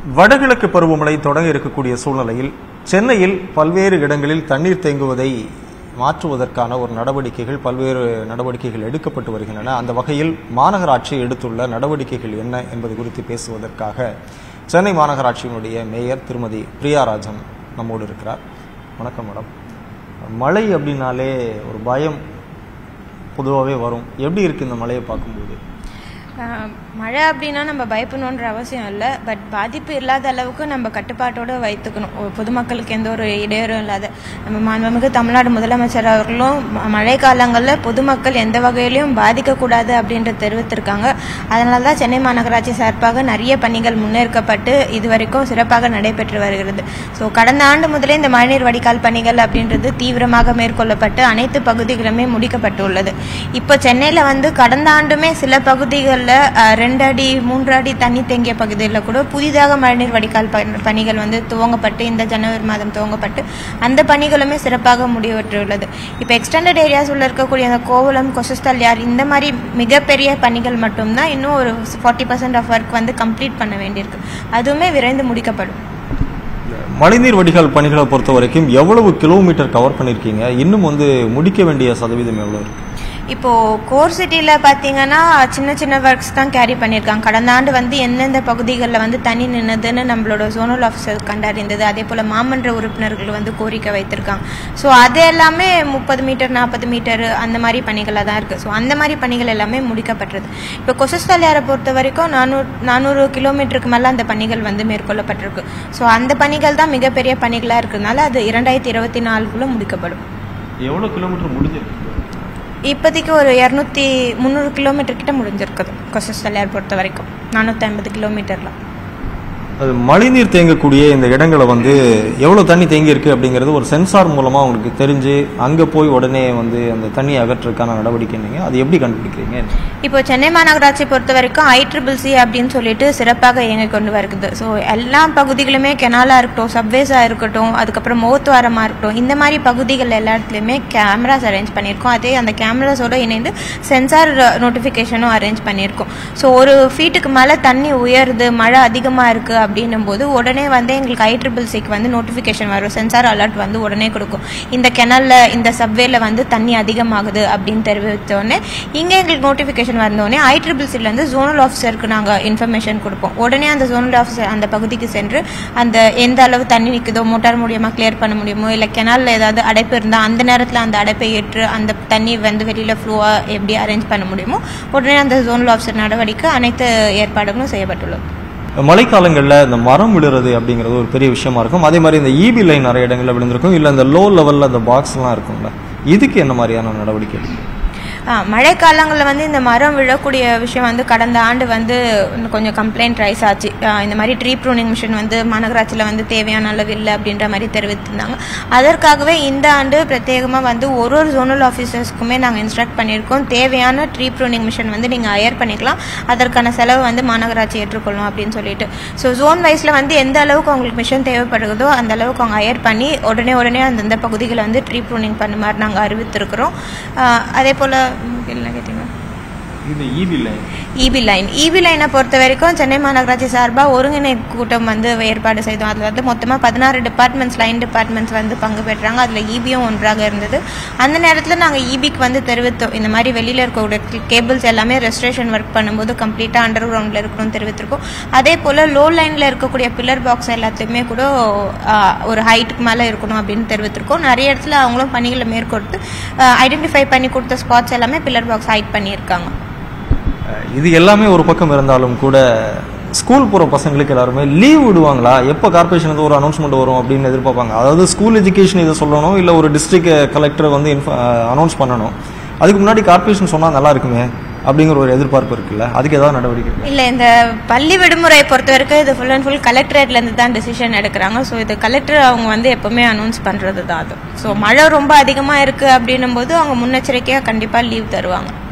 வடகிழக்கு பருவமழை தொடங்க இருக்கக்கூடிய சூழ்நிலையில் சென்னையில் பல்வேறு இடங்களில் தண்ணீர் தேங்குவதை மாற்றுவதற்கான ஒரு பல்வேறு நடவடிக்கைகள் எடுக்கப்பட்டு வருகின்றன. அந்த வகையில் மாநகராட்சி எடுத்துள்ள நடவடிக்கைகள் என்ன என்பது குறித்து பேசுவதற்காக சென்னை மாநகராட்சியினுடைய மேயர் திருமதி பிரியா நம்மோடு இருக்கிறார். வணக்கம் மேடம். மழை அப்படின்னாலே ஒரு பயம் பொதுவாகவே வரும். எப்படி இருக்கு இந்த மழையை பார்க்கும்போது? மழை அப்படின்னா நம்ம பயப்படணுன்ற அவசியம் இல்லை. பட் பாதிப்பு இல்லாத அளவுக்கு நம்ம கட்டுப்பாட்டோடு வைத்துக்கணும். பொதுமக்களுக்கு எந்த ஒரு இடையூறும் இல்லாத நம்ம மாண்புமிகு தமிழ்நாடு முதலமைச்சர் அவர்களும் மழை காலங்களில் பொதுமக்கள் எந்த வகையிலையும் பாதிக்கக்கூடாது அப்படின்ற தெரிவித்திருக்காங்க. அதனால தான் சென்னை மாநகராட்சி சார்பாக நிறைய பணிகள் முன்னேற்கப்பட்டு இதுவரைக்கும் சிறப்பாக நடைபெற்று வருகிறது. ஸோ கடந்த ஆண்டு முதலே இந்த மழைநீர் வடிகால் பணிகள் அப்படின்றது தீவிரமாக மேற்கொள்ளப்பட்டு அனைத்து பகுதிகளுமே முடிக்கப்பட்டுள்ளது. இப்போ சென்னையில் கடந்த ஆண்டுமே சில பகுதிகளில் 2 அடி 3 அடி தண்ணி தேங்கிய பகுதியில் கூட புதிதாக மழைநீர் வடிகால் பணிகள் துவங்கப்பட்டு இந்த ஜனவரி மாதம் துவங்கப்பட்டு அந்த பணிகளுமே சிறப்பாக முடிவற்றுள்ளது. இப்போ எக்ஸ்டெண்டட் ஏரியாஸ் உள்ள இருக்கக்கூடிய அந்த கோவளம், கொசஸ்தல்யார் இந்த மாதிரி மிகப்பெரிய பணிகள் மட்டும்தான் இன்னும் ஒரு 40% ஆஃப் ஒர்க் கம்ப்ளீட் பண்ண வேண்டியிருக்கு. அதுவுமே விரைந்து முடிக்கப்படும். மழைநீர் வடிகால் பணிகளை பொறுத்த வரைக்கும் எவ்வளவு கிலோமீட்டர் கவர் பண்ணிருக்கீங்க? இன்னும் முடிக்க வேண்டிய சதவீதம் எவ்வளவு இருக்கு? இப்போ கோர் சிட்டியில் பார்த்தீங்கன்னா சின்ன சின்ன ஒர்க்ஸ் தான் கேரி பண்ணியிருக்காங்க. கடந்த ஆண்டு எந்தெந்த பகுதிகளில் தண்ணி நின்னதுன்னு நம்மளோட ஜோனல் ஆஃபீஸர் கண்டறிந்தது. அதே போல் மாமன்ற உறுப்பினர்கள் கோரிக்கை வைத்திருக்காங்க. ஸோ அது எல்லாமே 30 மீட்டர் 40 மீட்டர் அந்த மாதிரி பணிகளாக தான் இருக்குது. ஸோ அந்த மாதிரி பணிகள் எல்லாமே முடிக்கப்பட்டது. இப்போ கொசஸ்தல்யாரை பொறுத்த வரைக்கும் 400 கிலோமீட்டருக்கு மேலே அந்த பணிகள் மேற்கொள்ளப்பட்டிருக்கு. ஸோ அந்த பணிகள் தான் மிகப்பெரிய பணிகளாக இருக்கிறதுனால அது 2024 முடிக்கப்படும். எவ்வளோ கிலோமீட்டர் முடிஞ்சிருக்கு? இப்போதைக்கு ஒரு 300 கிலோமீட்டர் கிட்ட முடிஞ்சிருக்குது. கொசஸ்தல்யார் பொறுத்த வரைக்கும் 450 கிலோமீட்டர்ல. அது மழைநீர் தேங்கக்கூடிய இந்த இடங்களை எவ்வளவு தண்ணி தேங்கி இருக்கு அப்படிங்கிறது ஒரு சென்சார் மூலமா உங்களுக்கு தெரிஞ்சு அங்க போய் உடனே அந்த தண்ணி அகற்றுறதுக்கான நடவடிக்கை நீங்க அது எப்படி கண்டுபிடிக்கிறீங்க? இப்போ சென்னை மாநகராட்சி பொறுத்த வரைக்கும் ICCC அப்படின்னு சொல்லிட்டு சிறப்பாக இயங்கி கொண்டு வருகிறது. ஸோ எல்லா பகுதிகளுமே கெனாலா இருக்கட்டும், சப்வேஸா இருக்கட்டும், அதுக்கப்புறம் முகத்துவாரமா இருக்கட்டும், இந்த மாதிரி பகுதிகள் எல்லா இடத்துலையுமே கேமராஸ் அரேஞ்ச் பண்ணியிருக்கோம். அதே அந்த கேமராஸோட இணைந்து சென்சார் நோட்டிஃபிகேஷனும் அரேஞ்ச் பண்ணியிருக்கோம். ஸோ ஒரு ஃபீட்டுக்கு மேலே தண்ணி உயருது, மழை அதிகமாக இருக்கு அப்படின்னும் போது உடனே எங்களுக்கு ICCC நோட்டிஃபிகேஷன் வரும். சென்சார் அலர்ட் உடனே கொடுக்கும். இந்த கெனல்ல இந்த சப்வேல தண்ணி அதிகமாகுது அப்படின்னு தெரிவித்தோடனே இங்க எங்களுக்கு நோட்டிஃபிகேஷன் வந்தோடனே ICCC ஜோனல் ஆஃபீஸருக்கு நாங்கள் இன்ஃபர்மேஷன் கொடுப்போம். உடனே அந்த ஜோனல் ஆஃபீஸர் அந்த பகுதிக்கு சென்று அந்த எந்த அளவு தண்ணி நிற்குதோ, மோட்டார் மூலியமா கிளியர் பண்ண முடியுமோ, இல்லை கெனால்ல ஏதாவது அடைப்பு இருந்தால் அந்த நேரத்தில் அந்த அடைப்பை ஏற்று அந்த தண்ணி வெளியில ஃப்ளோவா எப்படி அரேஞ்ச் பண்ண முடியுமோ உடனே அந்த ஜோனல் ஆஃபீஸர் நடவடிக்கை அனைத்து ஏற்பாடுகளும் செய்யப்பட்டுள்ளது. மழைக்காலங்களில் இந்த மரம் விழுறது அப்படிங்கிறது ஒரு பெரிய விஷயமா இருக்கும். அதே மாதிரி இந்த EB லைன் நிறைய இடங்களில் விழுந்திருக்கும். இல்லை இந்த லோ லெவலில் இந்த பாக்ஸ்லாம் இருக்கும்ல, இதுக்கு என்ன மாதிரியான நடவடிக்கை? மழைக்காலங்களில் இந்த மரம் விழக்கூடிய விஷயம் கடந்த ஆண்டு கொஞ்சம் கம்ப்ளைண்ட் ரைஸ் ஆச்சு. இந்த மாதிரி ட்ரீ ப்ரூனிங் மிஷின் மாநகராட்சியில் தேவையான அளவு இல்லை அப்படின்ற மாதிரி தெரிவித்திருந்தாங்க. அதற்காகவே இந்த ஆண்டு பிரத்யேகமாக ஒரு ஜோனல் ஆஃபீஸர்ஸ்க்குமே நாங்கள் இன்ஸ்ட்ரக்ட் பண்ணியிருக்கோம். தேவையான ட்ரீ ப்ரூனிங் மிஷின் நீங்கள் ஹையர் பண்ணிக்கலாம், அதற்கான செலவு மாநகராட்சி ஏற்றுக்கொள்ளும் அப்படின்னு சொல்லிட்டு. ஸோ ஜோன் வைஸில் எந்த அளவுக்கு அவங்களுக்கு மிஷின் தேவைப்படுகிறதோ அந்த அளவுக்கு அவங்க ஹையர் பண்ணி உடனே அந்தந்த பகுதிகளை ட்ரீ ப்ரூனிங் பண்ணுமாறு நாங்கள் அறிவித்திருக்கிறோம். அதே போல் EB லைனை பொறுத்த வரைக்கும் சென்னை மாநகராட்சி சார்பாக ஒருங்கிணைப்பு கூட்டம் ஏற்பாடு செய்தோம். அதில் மொத்தமாக 16 டிபார்ட்மெண்ட்ஸ், லைன் டிபார்ட்மெண்ட்ஸ் பங்கு பெற்றாங்க. அதில் EBயும் ஒன்றாக இருந்தது. அந்த நேரத்தில் நாங்கள் EBக்கு தெரிவித்தோம், இந்த மாதிரி வெளியில் இருக்கக்கூடிய கேபிள்ஸ் எல்லாமே ரெஸ்ட்ரேஷன் ஒர்க் பண்ணும்போது கம்ப்ளீட்டாக அண்டர் கிரவுண்டில் இருக்கணும்னு தெரிவித்திருக்கோம். அதே போல் லோ லைனில் இருக்கக்கூடிய பில்லர் பாக்ஸ் எல்லாத்தையுமே கூட ஒரு ஹைட்டுக்கு மேலே இருக்கணும் அப்படின்னு தெரிவித்திருக்கோம். நிறைய இடத்துல அவங்களும் பணிகளை மேற்கொண்டு ஐடென்டிஃபை பண்ணி கொடுத்த ஸ்பாட்ஸ் எல்லாமே பில்லர் பாக்ஸ் ஹைட் பண்ணியிருக்காங்க. இது எல்லாமே ஒரு பக்கம் இருந்தாலும் கூட ஸ்கூல் போகிற பசங்களுக்கு எல்லாருமே லீவ் விடுவாங்களா? எப்போ கார்பரேஷன் ஒரு அனௌன்ஸ்மெண்ட் வரும் அப்படின்னு எதிர்பார்ப்பாங்க. அதாவது ஸ்கூல் எஜுகேஷன் இதை சொல்லணும், இல்லை ஒரு டிஸ்ட்ரிக்ட் கலெக்டர் அனௌன்ஸ் பண்ணணும். அதுக்கு முன்னாடி கார்பரேஷன் சொன்னால் நல்லா இருக்குமே அப்படிங்கிற ஒரு எதிர்பார்ப்பு இருக்குல்ல, அதுக்கு ஏதாவது நடவடிக்கை இல்லை? இந்த பள்ளி விடுமுறை பொறுத்த வரைக்கும் இது ஃபுல் அண்ட் ஃபுல் கலெக்டரேட்லேருந்து தான் டிசிஷன் எடுக்கிறாங்க. ஸோ இது கலெக்டர் அவங்க எப்போவுமே அனௌன்ஸ் பண்ணுறது தான் அது. ஸோ மழை ரொம்ப அதிகமாக இருக்குது அப்படின்னும் போது அவங்க முன்னெச்சரிக்கையாக கண்டிப்பாக லீவ் தருவாங்க.